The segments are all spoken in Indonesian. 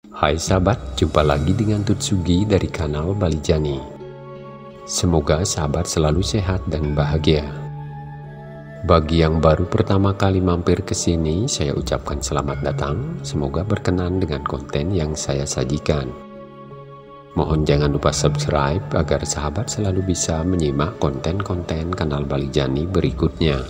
Hai sahabat, jumpa lagi dengan Tutsugi dari kanal Balijani. Semoga sahabat selalu sehat dan bahagia. Bagi yang baru pertama kali mampir ke sini, saya ucapkan selamat datang. Semoga berkenan dengan konten yang saya sajikan. Mohon jangan lupa subscribe agar sahabat selalu bisa menyimak konten-konten kanal Balijani berikutnya.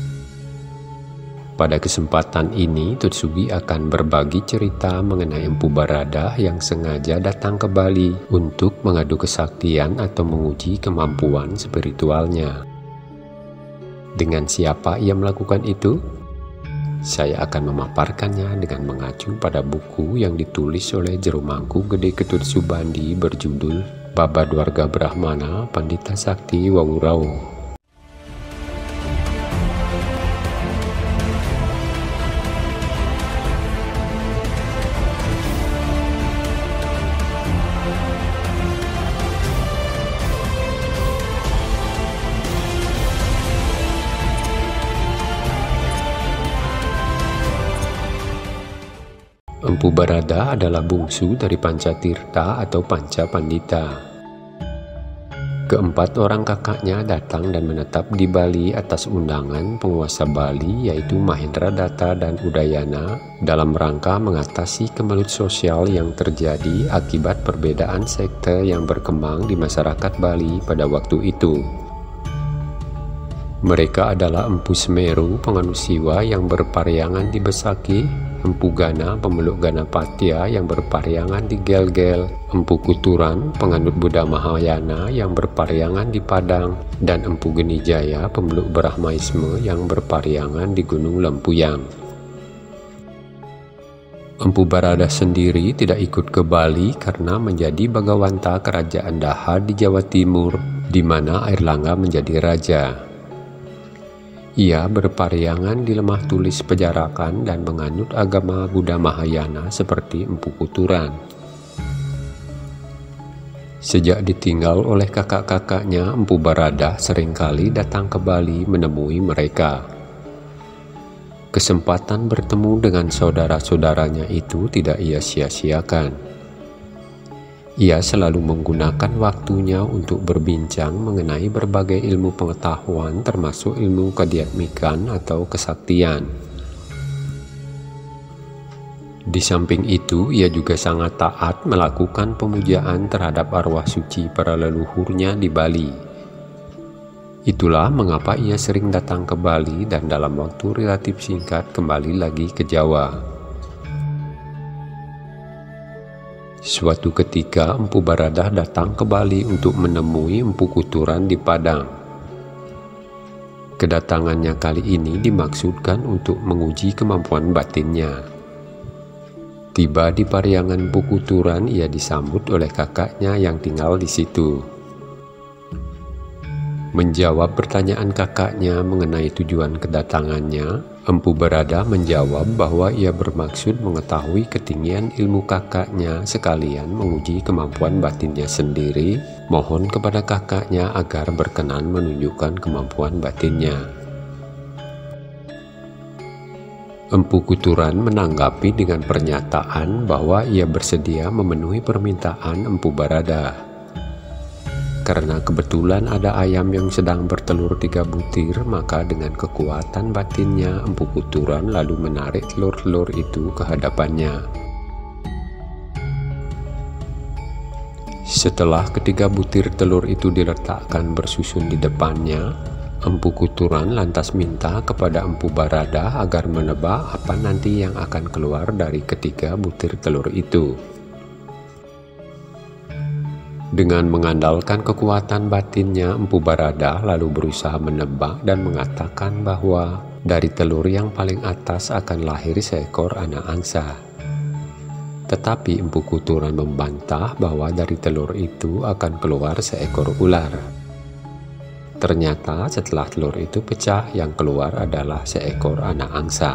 Pada kesempatan ini, Tutsugi akan berbagi cerita mengenai Empu Baradah yang sengaja datang ke Bali untuk mengadu kesaktian atau menguji kemampuan spiritualnya. Dengan siapa ia melakukan itu? Saya akan memaparkannya dengan mengacu pada buku yang ditulis oleh Jero Mangku Gede Ketut Subandi berjudul Babadwarga Brahmana Pandita Sakti Wawurau. Empu Baradah adalah bungsu dari Pancatirta atau Panca Pandita. Keempat orang kakaknya datang dan menetap di Bali atas undangan penguasa Bali yaitu Mahendradatta dan Udayana dalam rangka mengatasi kemelut sosial yang terjadi akibat perbedaan sekte yang berkembang di masyarakat Bali pada waktu itu. Mereka adalah Empu Semeru, penganut Siwa yang berpariangan di Besaki, Empu Gana, pemeluk Ganapatya yang berpariangan di Gelgel, Empu Kuturan, penganut Buddha Mahayana yang berpariangan di Padang, dan Empu Genijaya, pemeluk Brahmaisme yang berpariangan di Gunung Lempuyang. Empu Baradah sendiri tidak ikut ke Bali karena menjadi Bagawanta Kerajaan Daha di Jawa Timur, di mana Airlangga menjadi raja. Ia berpariangan di Lemah Tulis Pejarakan dan menganut agama Buddha Mahayana seperti Empu Kuturan. Sejak ditinggal oleh kakak-kakaknya, Empu Baradah seringkali datang ke Bali menemui mereka. Kesempatan bertemu dengan saudara-saudaranya itu tidak ia sia-siakan. Ia selalu menggunakan waktunya untuk berbincang mengenai berbagai ilmu pengetahuan termasuk ilmu kadiatmikan atau kesaktian. Di samping itu, ia juga sangat taat melakukan pemujaan terhadap arwah suci para leluhurnya di Bali. Itulah mengapa ia sering datang ke Bali dan dalam waktu relatif singkat kembali lagi ke Jawa. Suatu ketika Empu Baradah datang ke Bali untuk menemui Empu Kuturan di Padang. Kedatangannya kali ini dimaksudkan untuk menguji kemampuan batinnya. Tiba di pariangan Empu Kuturan, ia disambut oleh kakaknya yang tinggal di situ. Menjawab pertanyaan kakaknya mengenai tujuan kedatangannya, Empu Baradah menjawab bahwa ia bermaksud mengetahui ketinggian ilmu kakaknya sekalian menguji kemampuan batinnya sendiri, mohon kepada kakaknya agar berkenan menunjukkan kemampuan batinnya. Empu Kuturan menanggapi dengan pernyataan bahwa ia bersedia memenuhi permintaan Empu Baradah. Karena kebetulan ada ayam yang sedang bertelur 3 butir, maka dengan kekuatan batinnya Empu Kuturan lalu menarik telur-telur itu ke hadapannya. Setelah ketiga butir telur itu diletakkan bersusun di depannya, Empu Kuturan lantas minta kepada Empu Baradah agar menebak apa nanti yang akan keluar dari ketiga butir telur itu. Dengan mengandalkan kekuatan batinnya, Empu Baradah lalu berusaha menebak dan mengatakan bahwa dari telur yang paling atas akan lahir seekor anak angsa. Tetapi Empu Kuturan membantah bahwa dari telur itu akan keluar seekor ular. Ternyata setelah telur itu pecah, yang keluar adalah seekor anak angsa.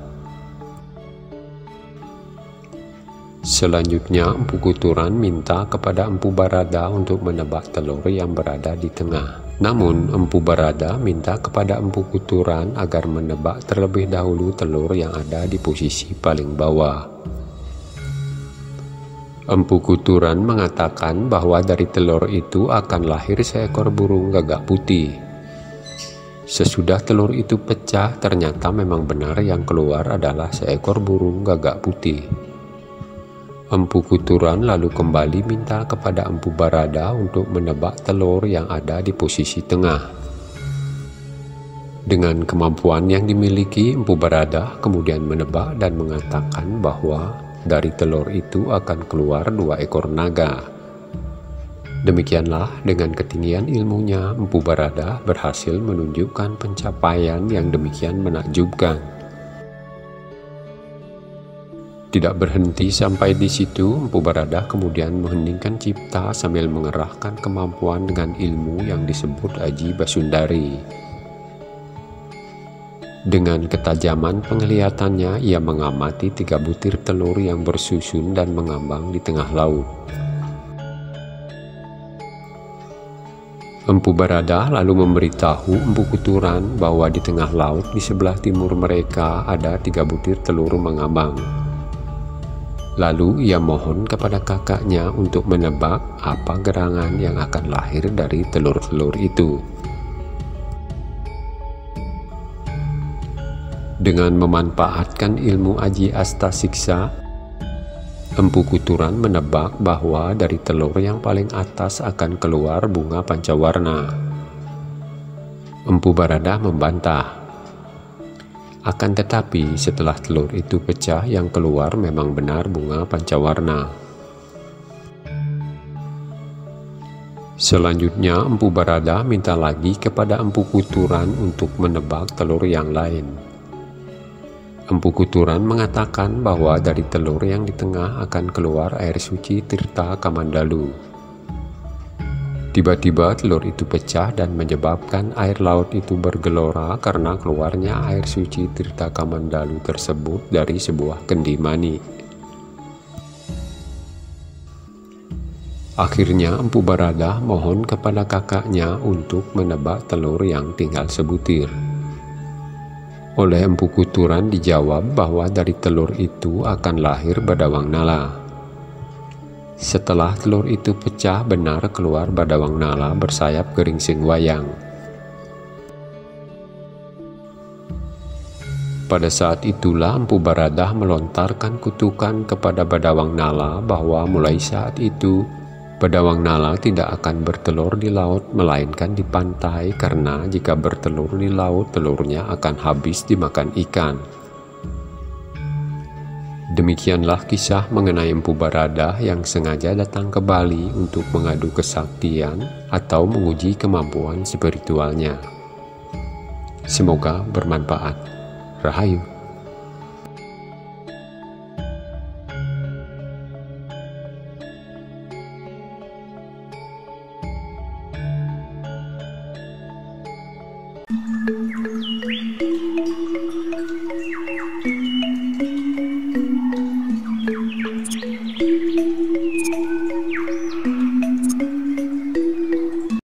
Selanjutnya Empu Kuturan minta kepada Empu Baradah untuk menebak telur yang berada di tengah. Namun Empu Baradah minta kepada Empu Kuturan agar menebak terlebih dahulu telur yang ada di posisi paling bawah. Empu Kuturan mengatakan bahwa dari telur itu akan lahir seekor burung gagak putih. Sesudah telur itu pecah, ternyata memang benar yang keluar adalah seekor burung gagak putih. Empu Kuturan lalu kembali minta kepada Empu Barada untuk menebak telur yang ada di posisi tengah. Dengan kemampuan yang dimiliki, Empu Barada kemudian menebak dan mengatakan bahwa dari telur itu akan keluar 2 ekor naga. Demikianlah dengan ketinggian ilmunya, Empu Barada berhasil menunjukkan pencapaian yang demikian menakjubkan. Tidak berhenti sampai di situ, Empu Barada kemudian mengheningkan cipta sambil mengerahkan kemampuan dengan ilmu yang disebut Aji Basundari. Dengan ketajaman penglihatannya, ia mengamati 3 butir telur yang bersusun dan mengambang di tengah laut. Empu Barada lalu memberitahu Empu Kuturan bahwa di tengah laut di sebelah timur mereka ada 3 butir telur mengambang. Lalu ia mohon kepada kakaknya untuk menebak apa gerangan yang akan lahir dari telur-telur itu. Dengan memanfaatkan ilmu Aji Astasiksa, Empu Kuturan menebak bahwa dari telur yang paling atas akan keluar bunga pancawarna. Empu Barada membantah. Akan tetapi setelah telur itu pecah, yang keluar memang benar bunga pancawarna. Selanjutnya Empu Barada minta lagi kepada Empu Kuturan untuk menebak telur yang lain. Empu Kuturan mengatakan bahwa dari telur yang di tengah akan keluar air suci Tirta Kamandalu. Tiba-tiba telur itu pecah dan menyebabkan air laut itu bergelora karena keluarnya air suci Tirta Kamandalu tersebut dari sebuah kendi mani. Akhirnya Empu Barada mohon kepada kakaknya untuk menebak telur yang tinggal sebutir. Oleh Empu Kuturan dijawab bahwa dari telur itu akan lahir Badawang Nala. Setelah telur itu pecah, benar keluar Badawang Nala bersayap geringsing wayang. Pada saat itulah Empu Barada melontarkan kutukan kepada Badawang Nala bahwa mulai saat itu Badawang Nala tidak akan bertelur di laut melainkan di pantai, karena jika bertelur di laut telurnya akan habis dimakan ikan. Demikianlah kisah mengenai Empu Barada yang sengaja datang ke Bali untuk mengadu kesaktian atau menguji kemampuan spiritualnya. Semoga bermanfaat. Rahayu.